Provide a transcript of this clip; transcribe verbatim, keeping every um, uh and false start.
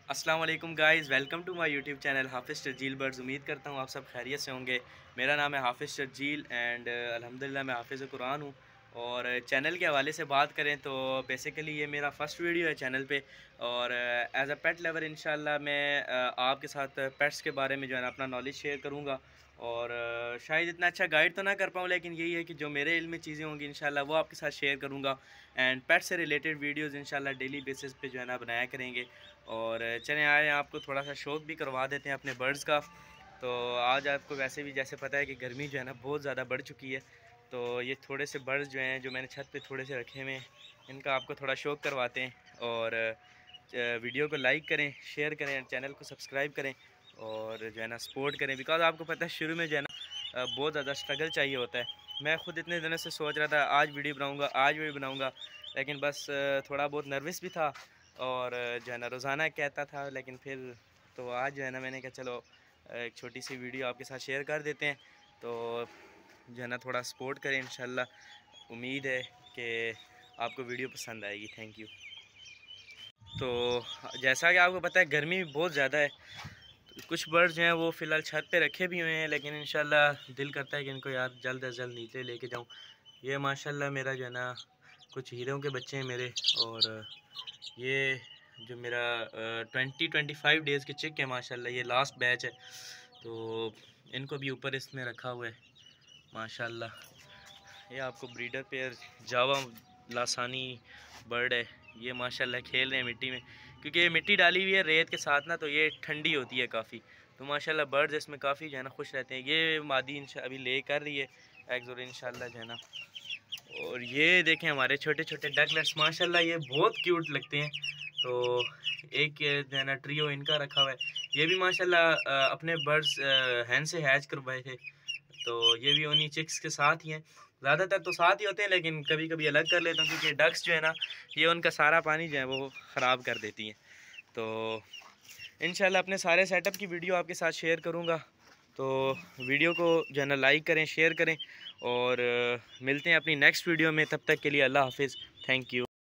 अस्सलाम वालेकुम guys, welcome to my YouTube channel Hafiz Sharjeel birds. उम्मीद करता हूँ आप सब खैरियत से होंगे। मेरा नाम है हाफिज़ शर्जील एंड अल्हम्दुलिल्लाह मैं हाफिज़ कुरान हूँ। और चैनल के हवाले से बात करें तो बेसिकली ये मेरा फ़र्स्ट वीडियो है चैनल पे। और एज अ पेट लवर इंशाल्लाह मैं अ, आपके साथ पेट्स के बारे में जो है ना अपना नॉलेज शेयर करूँगा। और अ, शायद इतना अच्छा गाइड तो ना कर पाऊँ, लेकिन यही है कि जो मेरे इल्म में चीज़ें होंगी इंशाल्लाह वो आपके साथ शेयर करूँगा। एंड पेट से रिलेटेड वीडियोज़ इंशाल्लाह डेली बेसिस पे जो है ना बनाया करेंगे। और चलें आए आपको थोड़ा सा शौक भी करवा देते हैं अपने बर्ड्स का। तो आज आपको वैसे भी जैसे पता है कि गर्मी जो है ना बहुत ज़्यादा बढ़ चुकी है, तो ये थोड़े से बर्ड्स जो हैं जो मैंने छत पे थोड़े से रखे हुए हैं, इनका आपको थोड़ा शौक करवाते हैं। और अ, वीडियो को लाइक करें, शेयर करें, चैनल को सब्सक्राइब करें और जो है ना सपोर्ट करें। बिकॉज़ आपको पता है शुरू में जो है ना अ, बहुत ज़्यादा स्ट्रगल चाहिए होता है। मैं खुद इतने दिनों से सोच रहा था आज वीडियो बनाऊँगा आज वीडियो बनाऊँगा, लेकिन बस अ, थोड़ा बहुत नर्वस भी था। और जो है ना रोज़ाना कहता था, लेकिन फिर तो आज जो है ना मैंने कहा चलो एक छोटी सी वीडियो आपके साथ शेयर कर देते हैं। तो जो है ना थोड़ा सपोर्ट करें, इंशाल्लाह उम्मीद है कि आपको वीडियो पसंद आएगी। Thank you. तो जैसा कि आपको पता है गर्मी भी बहुत ज़्यादा है, तो कुछ बर्ड्स जो हैं वो फ़िलहाल छत पे रखे भी हुए हैं, लेकिन इंशाल्लाह दिल करता है कि इनको यार जल्द अज जल्द नीचे लेके जाऊँ। ये माशाल्लाह मेरा जो है ना कुछ हीरों के बच्चे हैं मेरे। और ये जो मेरा ट्वेंटी ट्वेंटी फाइव डेज़ के चिक है माशाल्लाह, ये लास्ट बैच है। तो इनको भी ऊपर इसमें रखा हुआ है माशाल्लाह। ये आपको ब्रीडर पेयर जावा लासानी बर्ड है। ये माशाल्लाह खेल रहे हैं मिट्टी में, क्योंकि ये मिट्टी डाली हुई है रेत के साथ ना, तो ये ठंडी होती है काफ़ी। तो माशाल्लाह बर्ड्स इसमें काफ़ी जो है ना खुश रहते हैं। ये मादी इंशा अभी ले कर रही है एग्स, और इंशाल्लाह जो है ना। और ये देखें हमारे छोटे छोटे डकलेट्स माशाल्लाह ये बहुत क्यूट लगते हैं। तो एक जो है ना ट्रियो इनका रखा हुआ है। ये भी माशाल्लाह अ, अपने बर्ड्स हैंड से हैच करवाए थे, तो ये भी उन्हीं चिक्स के साथ ही हैं। ज़्यादातर तो साथ ही होते हैं, लेकिन कभी कभी अलग कर लेता हूँ, क्योंकि डक्स जो है ना ये उनका सारा पानी जो है वो ख़राब कर देती हैं। तो इंशाल्लाह अपने सारे सेटअप की वीडियो आपके साथ शेयर करूँगा। तो वीडियो को जो है ना लाइक करें, शेयर करें। और अ, मिलते हैं अपनी नेक्स्ट वीडियो में। तब तक के लिए अल्लाह हाफिज़। Thank you.